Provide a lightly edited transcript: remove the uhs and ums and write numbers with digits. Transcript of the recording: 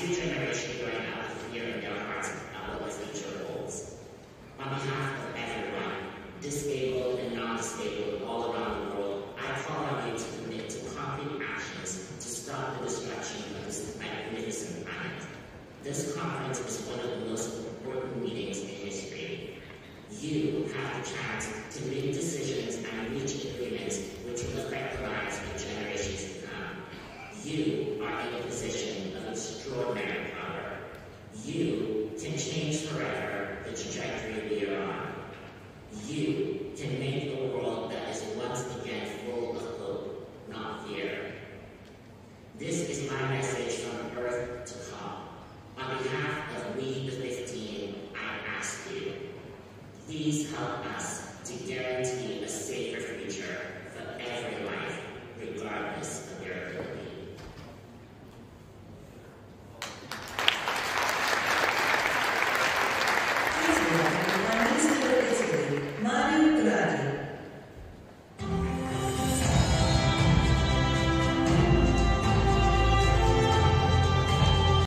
see a generation growing up with fear in their hearts about what the future holds. On behalf of everyone, disabled and non-disabled all around the world, I call on you to commit to concrete actions to stop the destruction of this magnificent planet. This conference is one of the most important meetings in history. You have the chance to make decisions and reach agreements which will affect the lives of generations to come. You